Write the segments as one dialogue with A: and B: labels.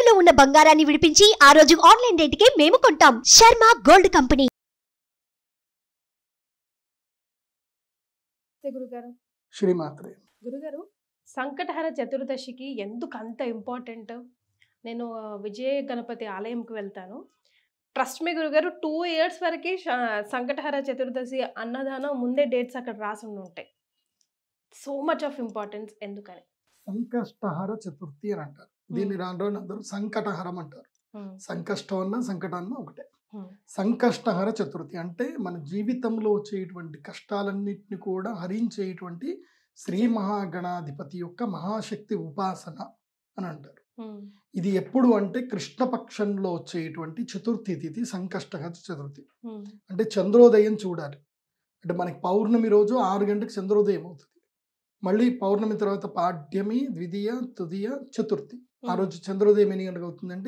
A: తాకట్టులో ఉన్న బంగారాన్ని విడిపించి ఆ రోజు ఆన్లైన్ రేటుకే మేము కొంటాం. Sharma gold company.
B: గురుగారు
C: శ్రీమాత్రే.
B: గురుగారు సంకటహర చతుర్దశికి ఎందుకు అంత ఇంపార్టెంట్? నేను విజయ గణపతి ఆలయంకి వెళ్తాను. ట్రస్ట్ మీ గురుగారు, 2 years వరకు సంకటహర చతుర్దశి అన్నదానం ముందే డేట్స్ అక్కడ రాసి ఉంటాయి. సో మచ్ ఆఫ్ ఇంపార్టెన్స్ ఎందుకని?
C: సంకష్టహర చతుర్థి అని అంటారు. దీన్ని రాను అందరూ సంకటహరం అంటారు. సంకష్టం అన్న సంకటాన్న ఒకటే. సంకష్టహర చతుర్థి అంటే మన జీవితంలో వచ్చేటువంటి కష్టాలన్నింటినీ కూడా హరించేటువంటి శ్రీ మహాగణాధిపతి యొక్క మహాశక్తి ఉపాసన అని అంటారు. ఇది ఎప్పుడు అంటే కృష్ణపక్షంలో వచ్చేటువంటి చతుర్థి తిథి సంకష్టహర చతుర్థి. అంటే చంద్రోదయం చూడాలి. అంటే మనకి పౌర్ణమి రోజు 6 గంటలకు చంద్రోదయం అవుతుంది. మళ్ళీ పౌర్ణమి తర్వాత పాడ్యమి, ద్వితీయ, తృతీయ, చతుర్థి. ఆ రోజు చంద్రోదయం ఎన్ని గంటలకు అవుతుందంటే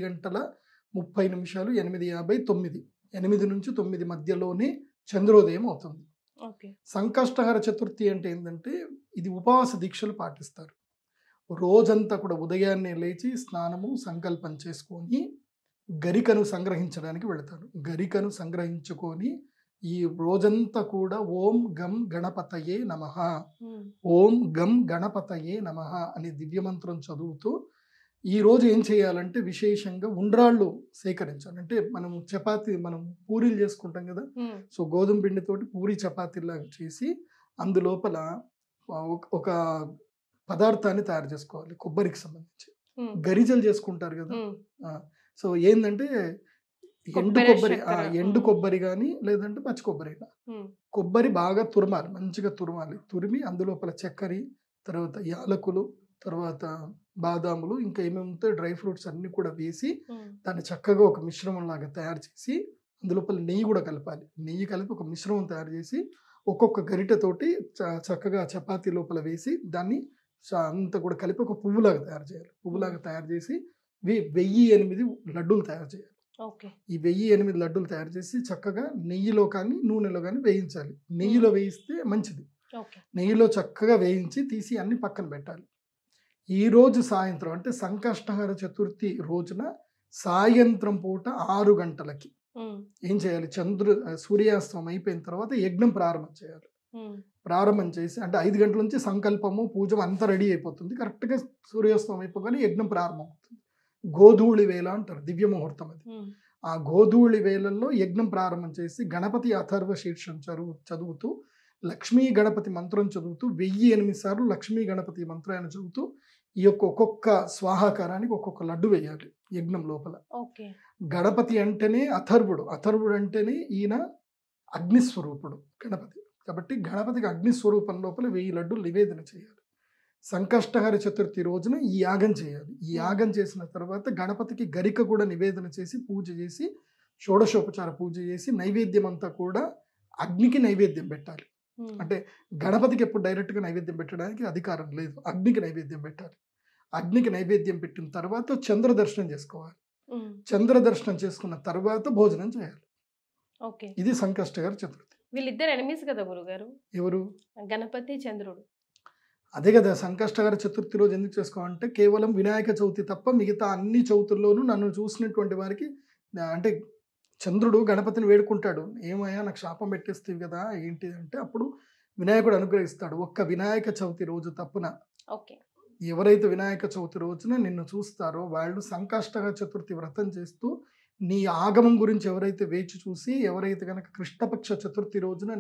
C: 8:30, 8:59, 8 నుంచి 9 మధ్యలోనే చంద్రోదయం అవుతుంది. సంకష్టహర చతుర్థి అంటే ఏంటంటే ఇది ఉపవాస దీక్షలు పాటిస్తారు. రోజంతా కూడా ఉదయాన్నే లేచి స్నానము సంకల్పం చేసుకొని గరికను సంగ్రహించడానికి వెళతారు. గరికను సంగ్రహించుకొని ఈ రోజంతా కూడా ఓం గం గణపతయే నమః, ఓం గం గణపతయే నమః అని దివ్యమంత్రం చదువుతూ ఈ రోజు ఏం చేయాలంటే విశేషంగా ఉండ్రాళ్ళు సేకరించాలి. అంటే మనం పూరీలు చేసుకుంటాం కదా, సో గోధుమ పిండితోటి పూరి చపాతీలాగా చేసి అందులోపల ఒక పదార్థాన్ని తయారు చేసుకోవాలి. కొబ్బరికి సంబంధించి గరిజలు చేసుకుంటారు కదా. సో ఏంటంటే ఎండు కొబ్బరి కానీ లేదంటే పచ్చి కొబ్బరి, కొబ్బరి బాగా తురమాలి, మంచిగా తురమాలి. తురిమి అందులోపల చక్కెర, తర్వాత యాలకులు, తర్వాత బాదాములు, ఇంకా ఏమేమి ఉంటాయి డ్రై ఫ్రూట్స్ అన్ని కూడా వేసి దాన్ని చక్కగా ఒక మిశ్రమం లాగా తయారు చేసి అందులోపల నెయ్యి కూడా కలపాలి. నెయ్యి కలిపి ఒక మిశ్రమం తయారు చేసి ఒక్కొక్క గరిటెతోటి చక్కగా చపాతీ లోపల వేసి దాన్ని అంతా కూడా కలిపి ఒక పువ్వులాగా తయారు చేయాలి. పువ్వులాగా తయారు చేసి 1008 లడ్డూలు తయారు చేయాలి. ఈ 1008 లడ్డూలు తయారు చేసి చక్కగా నెయ్యిలో కానీ నూనెలో కానీ వేయించాలి. నెయ్యిలో వేయిస్తే మంచిది. నెయ్యిలో చక్కగా వేయించి తీసి అన్ని పక్కన పెట్టాలి. ఈ రోజు సాయంత్రం అంటే సంకష్టహర చతుర్థి రోజున సాయంత్రం పూట 6 గంటలకి ఏం చేయాలి, సూర్యాస్తమం అయిపోయిన తర్వాత యజ్ఞం ప్రారంభం చేయాలి. ప్రారంభం చేసి అంటే 5 గంటల నుంచి సంకల్పము పూజ అంతా రెడీ అయిపోతుంది. కరెక్ట్గా సూర్యాస్తమం అయిపోగానే యజ్ఞం ప్రారంభం అవుతుంది. గోధూళి వేళ అంటారు, దివ్య ముహూర్తం అది. ఆ గోధూళి వేళల్లో యజ్ఞం ప్రారంభం చేసి గణపతి అథర్వ శీర్షం చదువుతూ లక్ష్మీ గణపతి మంత్రం చదువుతూ 1008 సార్లు లక్ష్మీ గణపతి మంత్రాన్ని చదువుతూ ఈ యొక్క ఒక్కొక్క స్వాహాకారానికి ఒక్కొక్క లడ్డు వేయాలి యజ్ఞం లోపల. గణపతి అంటేనే అథర్వుడు, అథర్వుడు అంటేనే ఈయన అగ్నిస్వరూపుడు గణపతి. కాబట్టి గణపతికి అగ్నిస్వరూపం లోపల 1000 లడ్డులు నివేదన చేయాలి. సంకష్టహర చతుర్థి రోజున ఈ యాగం చేయాలి. ఈ యాగం చేసిన తర్వాత గణపతికి గరిక కూడా నివేదన చేసి పూజ చేసి షోడశోపచార పూజ చేసి నైవేద్యం అంతా కూడా అగ్నికి నైవేద్యం పెట్టాలి. అంటే గణపతికి ఎప్పుడు డైరెక్ట్గా నైవేద్యం పెట్టడానికి అధికారం లేదు, అగ్నికి నైవేద్యం పెట్టాలి. అగ్నికి నైవేద్యం పెట్టిన తర్వాత చంద్ర దర్శనం చేసుకోవాలి. చంద్ర దర్శనం చేసుకున్న తర్వాత భోజనం చేయాలి. ఇది సంకష్టహర చతుర్థి.
B: వీళ్ళిద్దరు ఎనిమీస్ కదా గురుగారు? ఎవరు? గణపతి, చంద్రుడు.
C: అదే కదా సంకష్టహర చతుర్థి రోజు ఎందుకు చేసుకోవాలంటే కేవలం వినాయక చవితి తప్ప మిగతా అన్ని చవితుల్లోనూ నన్ను చూసినటువంటి వారికి అంటే చంద్రుడు గణపతిని వేడుకుంటాడు, ఏమయ్యా నాకు శాపం పెట్టేస్తావు కదా ఏంటి అంటే అప్పుడు వినాయకుడు అనుగ్రహిస్తాడు. ఒక్క వినాయక చవితి రోజు తప్పున ఎవరైతే వినాయక చవితి రోజున నిన్ను చూస్తారో వాళ్ళు సంకష్టహర చతుర్థి వ్రతం చేస్తూ నీ ఆగమం గురించి ఎవరైతే వేచి చూసి ఎవరైతే కనుక కృష్ణపక్ష చతుర్థి రోజున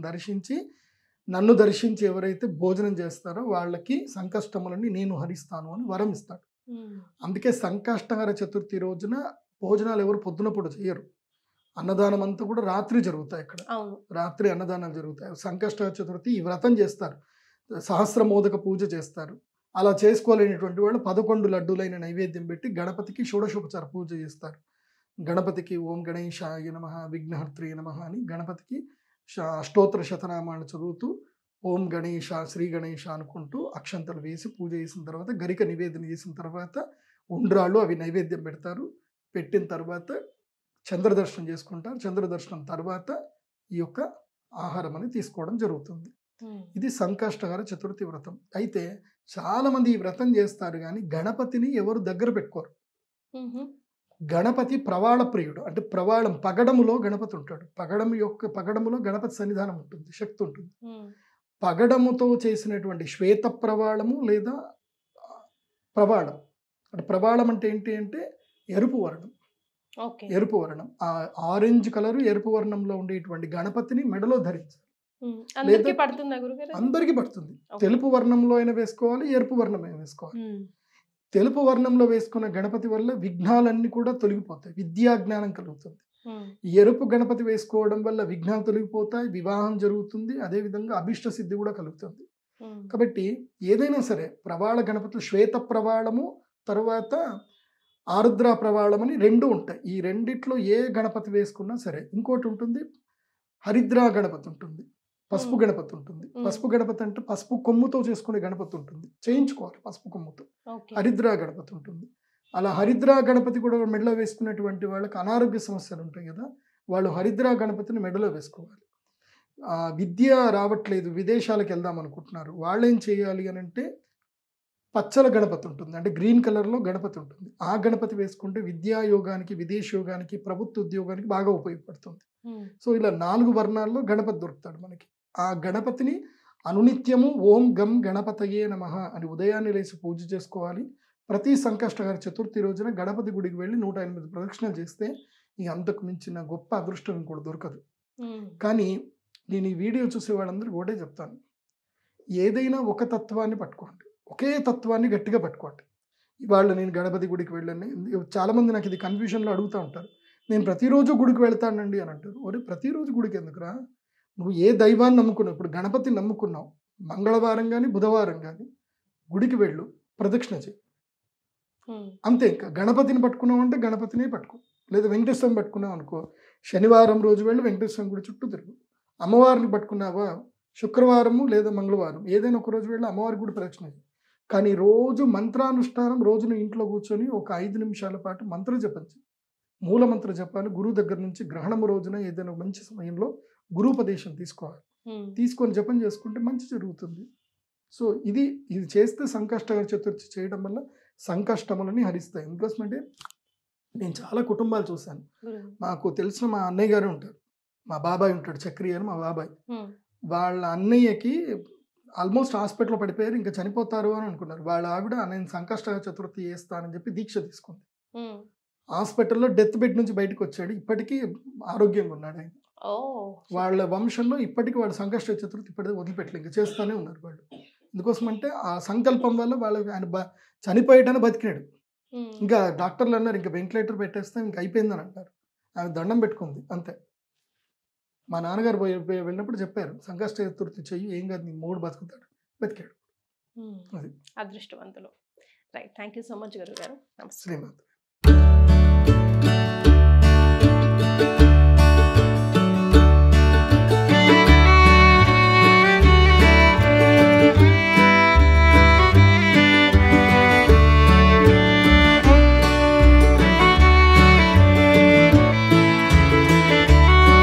C: నన్ను దర్శించి ఎవరైతే భోజనం చేస్తారో వాళ్ళకి సంకష్టములని నేను హరిస్తాను అని వరం ఇస్తాడు. అందుకే సంకష్టహర చతుర్థి రోజున భోజనాలు ఎవరు పొద్దునప్పుడు చేయరు. అన్నదానం అంతా కూడా రాత్రి జరుగుతాయి. అక్కడ రాత్రి అన్నదానాలు జరుగుతాయి. సంకష్టహర చతుర్థి ఈ వ్రతం చేస్తారు, సహస్రమోదక పూజ చేస్తారు. అలా చేసుకోలేనటువంటి వాళ్ళు 11 లడ్డూలైన నైవేద్యం పెట్టి గణపతికి షోడశోపచార పూజ చేస్తారు. గణపతికి ఓం గణేశాయ నమః విఘ్నహర్త్రే నమః అని గణపతికి అష్టోత్తర శతనామాలు చదువుతూ ఓం గణేశ శ్రీ గణేశ అనుకుంటూ అక్షంతలు వేసి పూజ చేసిన తర్వాత గరిక నివేదన చేసిన తర్వాత ఉండ్రాళ్ళు అవి నైవేద్యం పెడతారు. పెట్టిన తర్వాత చంద్రదర్శనం చేసుకుంటారు. చంద్రదర్శనం తర్వాత ఈ యొక్క ఆహారం అని తీసుకోవడం జరుగుతుంది. ఇది సంకష్టహర చతుర్థి వ్రతం. అయితే చాలా మంది ఈ వ్రతం చేస్తారు కానీ గణపతిని ఎవరు దగ్గర పెట్టుకోరు. గణపతి ప్రవాళ ప్రియుడు, అంటే ప్రవాళం పగడములో గణపతి ఉంటాడు. పగడములో గణపతి సన్నిధానం ఉంటుంది, శక్తి ఉంటుంది. పగడముతో చేసినటువంటి శ్వేత ప్రవాళము లేదా ప్రవాళం, అంటే ప్రవాళం అంటే ఏంటి అంటే ఎరుపు వర్ణం. ఎరుపు వర్ణం, ఆ ఆరెంజ్ కలర్ ఎరుపు వర్ణంలో ఉండేటువంటి గణపతిని మెడలో ధరించాలి. అందరికీ పడుతుంది. తెలుపు వర్ణంలో అయినా వేసుకోవాలి, ఎరుపు వర్ణం అయినా వేసుకోవాలి. తెలుపు వర్ణంలో వేసుకున్న గణపతి వల్ల విఘ్నాలన్నీ కూడా తొలగిపోతాయి, విద్యా జ్ఞానం కలుగుతుంది. ఎరుపు గణపతి వేసుకోవడం వల్ల విఘ్నాలు తొలగిపోతాయి, వివాహం జరుగుతుంది, అదేవిధంగా అభిష్ట సిద్ధి కూడా కలుగుతుంది. కాబట్టి ఏదైనా సరే ప్రవాళ గణపతులు శ్వేత ప్రవాళము తర్వాత ఆరుద్ర ప్రవాళం అని 2 ఉంటాయి. ఈ రెండిట్లో ఏ గణపతి వేసుకున్నా సరే. ఇంకోటి ఉంటుంది హరిద్రా గణపతి ఉంటుంది, పసుపు గణపతి ఉంటుంది. పసుపు గణపతి అంటే పసుపు కొమ్ముతో చేసుకునే గణపతి ఉంటుంది, చేయించుకోవాలి పసుపు కొమ్ముతో. హరిద్రా గణపతి ఉంటుంది. అలా హరిద్రా గణపతి కూడా మెడలో వేసుకునేటువంటి వాళ్ళకి అనారోగ్య సమస్యలు ఉంటాయి కదా, వాళ్ళు హరిద్రా గణపతిని మెడలో వేసుకోవాలి. విద్య రావట్లేదు, విదేశాలకు వెళ్దాం అనుకుంటున్నారు, వాళ్ళు ఏం చేయాలి అని అంటే పచ్చల గణపతి ఉంటుంది, అంటే గ్రీన్ కలర్లో గణపతి ఉంటుంది. ఆ గణపతి వేసుకుంటే విద్యా యోగానికి, విదేశ యోగానికి, ప్రభుత్వ ఉద్యోగానికి బాగా ఉపయోగపడుతుంది. సో ఇలా 4 వర్ణాల్లో గణపతి దొరుకుతాడు మనకి. ఆ గణపతిని అనునిత్యము ఓం గం గణపతయే నమః అని ఉదయాన్నే లేచి పూజ చేసుకోవాలి. ప్రతి సంకష్టహర చతుర్థి రోజున గణపతి గుడికి వెళ్ళి 108 ప్రదక్షిణలు చేస్తే ఇక అంతకు మించిన గొప్ప అదృష్టం కూడా దొరకదు. కానీ నేను ఈ వీడియో చూసే వాళ్ళందరికీ ఒకటే చెప్తాను, ఏదైనా ఒక తత్వాన్ని పట్టుకోండి, ఒకే తత్వాన్ని గట్టిగా పట్టుకోండి. ఇవాళ నేను గణపతి గుడికి వెళ్ళండి, చాలామంది నాకు ఇది కన్ఫ్యూజన్లో అడుగుతూ ఉంటారు, నేను ప్రతిరోజు గుడికి వెళ్తానండి అని అంటారు. ఒరే ప్రతిరోజు గుడికి ఎందుకురా, నువ్వు ఏ దైవాన్ని నమ్ముకున్నావు, ఇప్పుడు గణపతిని నమ్ముకున్నావు, మంగళవారం కానీ బుధవారం కానీ గుడికి వెళ్ళు, ప్రదక్షిణ చేయి, అంతే. ఇంకా గణపతిని పట్టుకున్నావు అంటే గణపతినే పట్టుకో, లేదా వెంకటేశ్వరం పట్టుకున్నావు అనుకో, శనివారం రోజు వెళ్ళి వెంకటేశ్వరం గుడి చుట్టూ తిరుగు. అమ్మవారిని పట్టుకున్నావా శుక్రవారము లేదా మంగళవారం ఏదైనా ఒక రోజు వెళ్ళి అమ్మవారి గుడి ప్రదక్షిణ చేయి. కానీ రోజు మంత్రానుష్ఠానం, రోజున ఇంట్లో కూర్చొని ఒక 5 నిమిషాల పాటు మంత్ర జపం చేయి, మూల మంత్ర జపాలు గురువు దగ్గర నుంచి. గ్రహణము రోజున ఏదైనా మంచి సమయంలో గురుపదేశం తీసుకోవాలి, తీసుకొని జపం చేసుకుంటే మంచి జరుగుతుంది. సో ఇది చేస్తే సంకష్టహర చతుర్థి చేయడం వల్ల సంకష్టములని హరిస్తాయి. ఎందుకోసమంటే నేను చాలా కుటుంబాలు చూశాను, మాకు తెలిసిన మా అన్నయ్య గారు ఉంటారు, మా బాబాయ్ ఉంటాడు చక్రి అని, మా బాబాయ్ వాళ్ళ అన్నయ్యకి ఆల్మోస్ట్ హాస్పిటల్లో పడిపోయారు, ఇంకా చనిపోతారు అని అనుకున్నారు. వాళ్ళ ఆవిడ నేను సంకష్టహర చతుర్థి చేస్తానని చెప్పి దీక్ష తీసుకుంది. హాస్పిటల్లో డెత్ బెడ్ నుంచి బయటకు వచ్చాడు, ఇప్పటికీ ఆరోగ్యంగా ఉన్నాడు ఆయన. వాళ్ళ వంశంలో ఇప్పటికీ వాళ్ళు సంకష్ట చతుర్థి ఇప్పటికీ వదిలిపెట్టలేదు, ఇంకా చేస్తూనే ఉన్నారు వాళ్ళు. ఎందుకోసమంటే ఆ సంకల్పం వల్ల వాళ్ళకి ఆయన చనిపోయేటని బతికినాడు. ఇంకా డాక్టర్లు అన్నారు ఇంకా వెంటిలేటర్ పెట్టేస్తే ఇంకా అయిపోయిందని అంటారు. ఆమె దండం పెట్టుకుంది అంతే. మా నాన్నగారు వెళ్ళినప్పుడు చెప్పారు సంకష్ట చతుర్థి చెయ్యి, ఏం కాదు నీ మూడు బతుకుతాడు, బతికాడు. అది
B: అదృష్టవంతులు. Right, thank you so much గురువు గారు. నమస్తే.
C: శ్రీమాత.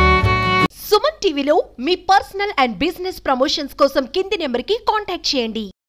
A: సుమన్ టీవీలో మీ పర్సనల్ అండ్ బిజినెస్ ప్రమోషన్స్ కోసం కింది నెంబర్కి కాంటాక్ట్ చేయండి.